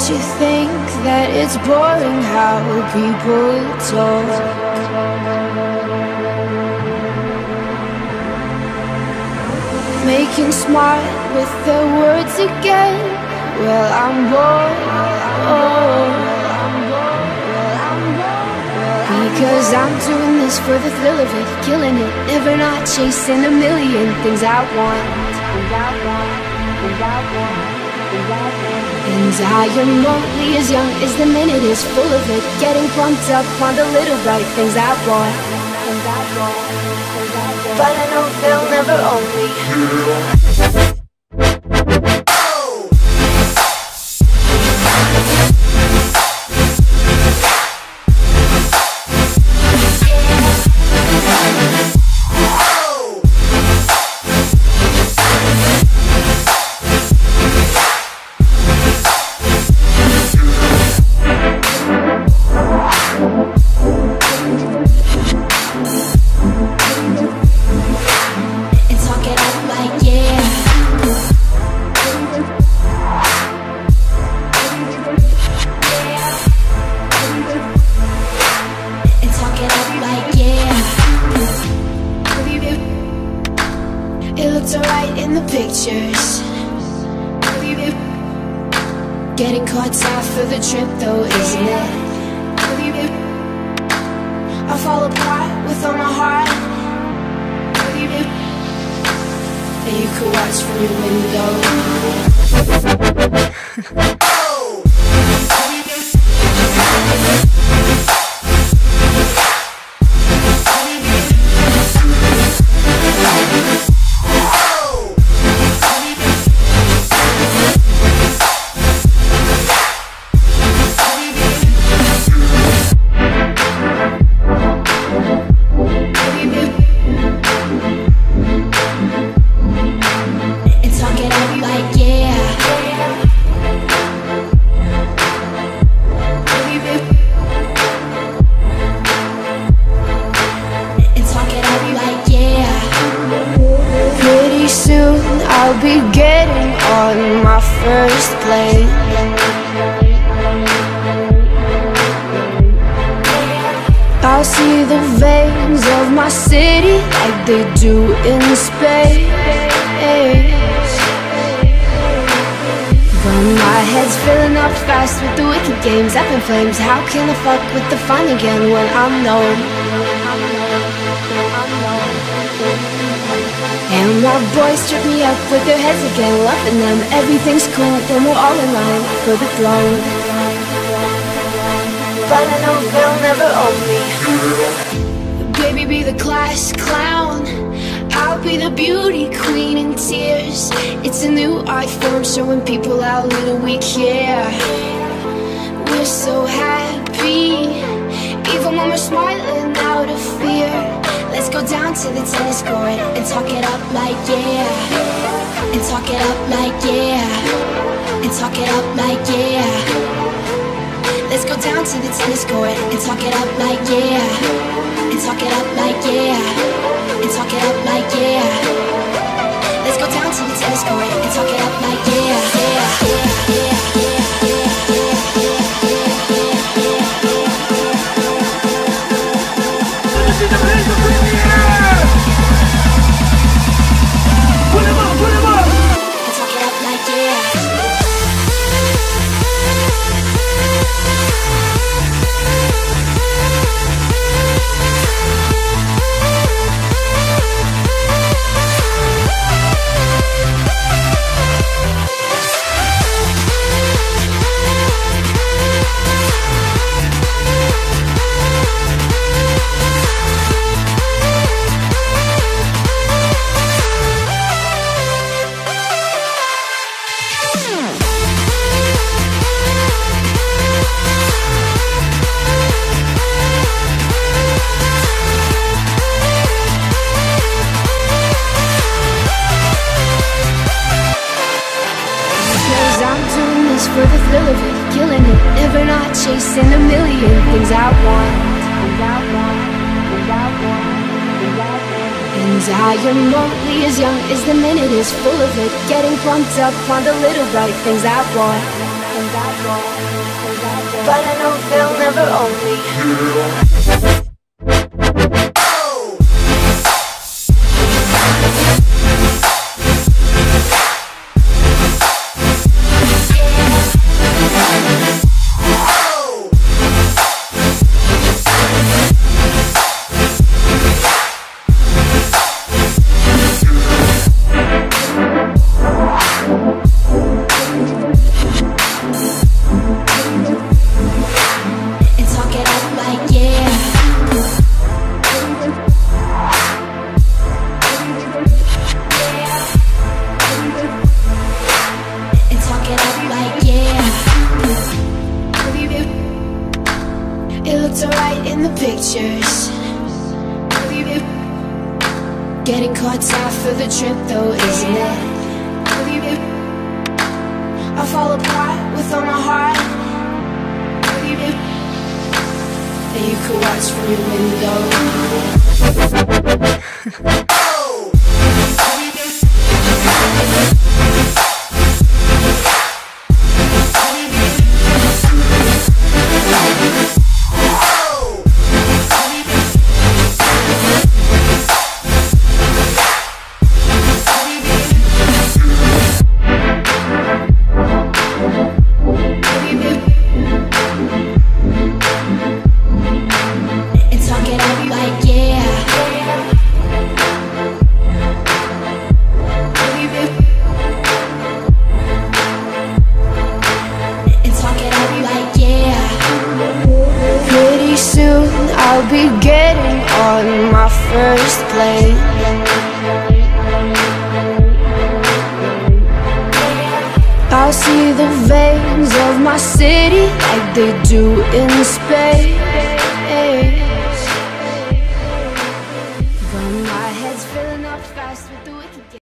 you think that it's boring how people talk? Making smart with their words again. Well, I'm bored. Because I'm doing this for the thrill of it, killing it, never not chasing a million things I want. And I am only as young as the minute is full of it, getting pumped up on the little bright things I want. But I know they'll never own me. Getting caught half of the trip though, isn't it? I fall apart with all my heart. And you could watch from your window. I'll be getting on my first plane. I'll see the veins of my city like they do in space. But my head's filling up fast with the wicked games up in flames. How can I fuck with the fun again when I'm known? And my boys trip me up with their heads again, loving them. Everything's cool, then we're all in line for the throne. But I know they'll never own me. Baby, be the class clown, I'll be the beauty queen in tears. It's a new art form showing people how little we care. We're so happy, even when we're smiling out of fear. Let's go down to the tennis court and talk it up like yeah. And talk it up like yeah. And talk it up like yeah. Let's go down to the tennis court and talk it up like yeah. And talk it up like yeah. And talk it up like yeah. Let's go down to the tennis court and talk it up like yeah. For the thrill of it, killing it, never not chasing a million things I want. And I am only as young as the minute is full of it, getting pumped up on the little bright things I want. but I know they'll never own me. It looks alright in the pictures. Getting caught out for the trip though, isn't it? I fall apart with all my heart. And you could watch from your window. I'll be getting on my first plane. I'll see the veins of my city like they do in space. But my head's filling up fast with the wicked.